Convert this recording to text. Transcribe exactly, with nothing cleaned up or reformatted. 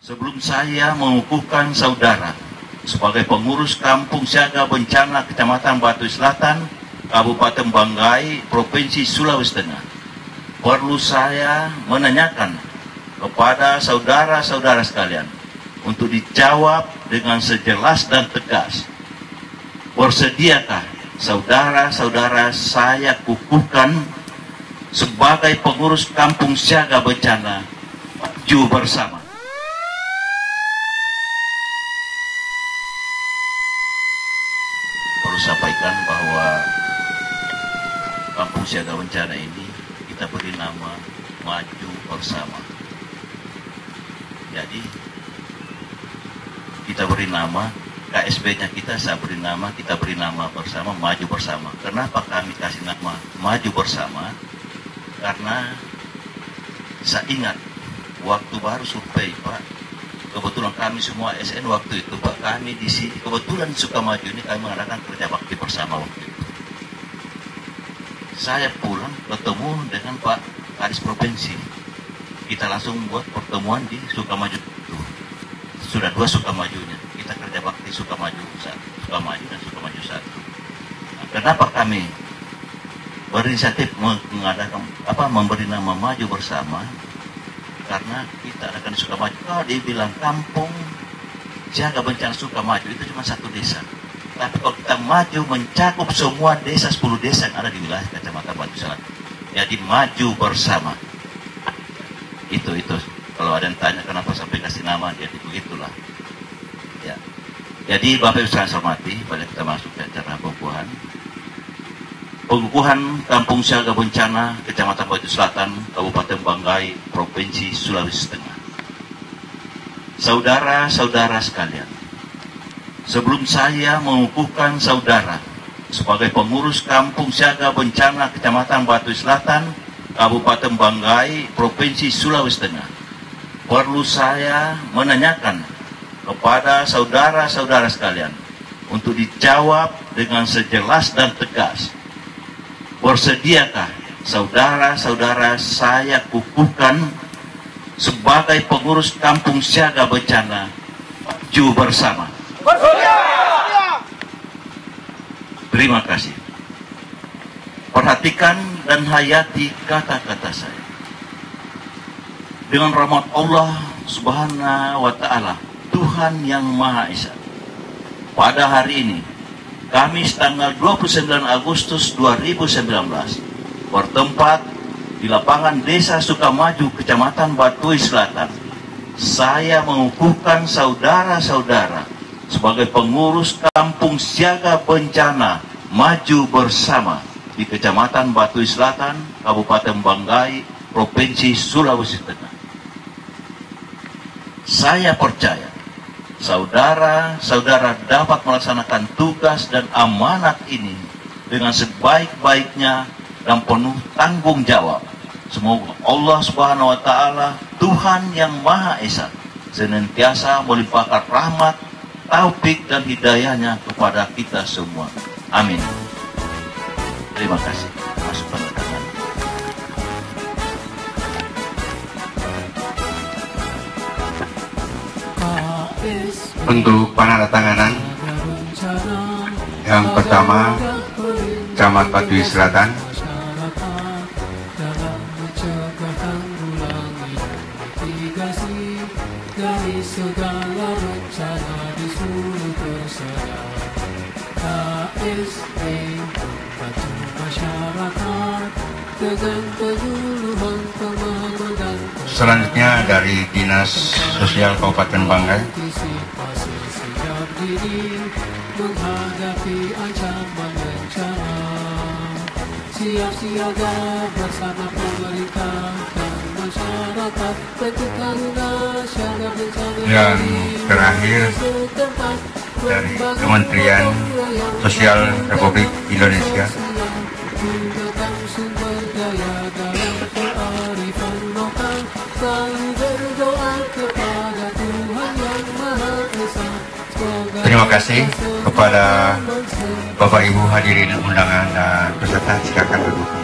Sebelum saya mengukuhkan saudara sebagai pengurus Kampung Siaga Bencana Kecamatan Batu Selatan, Kabupaten Banggai, Provinsi Sulawesi Tengah, perlu saya menanyakan kepada saudara-saudara sekalian untuk dijawab dengan sejelas dan tegas. Bersediakah saudara-saudara saya kukuhkan sebagai pengurus Kampung Siaga Bencana Maju Bersama? Perlu sampaikan bahwa Kampung Siaga Bencana ini kita beri nama Maju Bersama. Jadi kita beri nama, K S B-nya kita saya beri nama, kita beri nama bersama Maju Bersama. Kenapa kami kasih nama Maju Bersama? Karena saya ingat waktu baru survei, Pak, kebetulan kami semua S N waktu itu, Pak, kami di sini kebetulan Sukamaju ini kami mengadakan kerja bakti bersama waktu itu. Saya pulang ketemu dengan Pak Kadis Provinsi, kita langsung buat pertemuan di Sukamaju itu. Sudah dua Sukamajunya, kita kerja bakti Sukamaju satu, Sukamaju dan Sukamaju satu. Nah, kenapa kami berinisiatif mengadakan apa memberi nama Maju Bersama? Karena kita akan Sukamaju. Kalau dibilang Kampung Siaga Bencana Sukamaju itu cuma satu desa. Tapi kalau kita maju mencakup semua desa, sepuluh desa yang ada di wilayah Kecamatan Batu Selatan. Jadi Maju Bersama. Itu itu. Kalau ada yang tanya kenapa sampai kasih nama, jadi begitulah. Ya. Jadi Bapak Ibu sekalian saya hormati, pada kita masuk ke acara pengukuhan. Pengukuhan Kampung Siaga Bencana Kecamatan Batu Selatan, Kabupaten Banggai, Provinsi Sulawesi Tengah. Saudara-saudara sekalian, sebelum saya mengukuhkan saudara sebagai pengurus Kampung Siaga Bencana Kecamatan Batu Selatan, Kabupaten Banggai, Provinsi Sulawesi Tengah, perlu saya menanyakan kepada saudara-saudara sekalian untuk dijawab dengan sejelas dan tegas. Bersediakah saudara-saudara saya kukuhkan sebagai pengurus Kampung Siaga Bencana Maju Bersama? Terima kasih. Perhatikan dan hayati kata-kata saya. Dengan rahmat Allah Subhanahu wa Ta'ala, Tuhan yang Maha Esa, pada hari ini Kamis tanggal dua puluh sembilan Agustus dua ribu sembilan belas, bertempat di lapangan Desa Sukamaju, Kecamatan Batu Selatan, saya mengukuhkan saudara-saudara sebagai pengurus Kampung Siaga Bencana Maju Bersama di Kecamatan Batu Selatan, Kabupaten Banggai, Provinsi Sulawesi Tengah. Saya percaya saudara-saudara dapat melaksanakan tugas dan amanat ini dengan sebaik-baiknya dan penuh tanggung jawab. Semoga Allah Subhanahu wa Ta'ala, Tuhan yang Maha Esa, senantiasa melimpahkan rahmat, taufik dan hidayahnya kepada kita semua. Amin. Terima kasih. Masuk pada tangan. Untuk penandatanganan, yang pertama Camat Batu Selatan, selanjutnya dari Dinas Sosial Kabupaten Banggai, menghadapi ancaman bencana, siap siaga bersama pemerintah dan masyarakat, bentuk karuna siaga bencana. Dan terakhir dari Kementerian Sosial Republik Indonesia, sumber daya dalam kearifan lokal, selalu berdoa kepada Tuhan yang Maha Esa. terima kasih kepada Bapak Ibu hadirin undangan dan peserta, silakan duduk.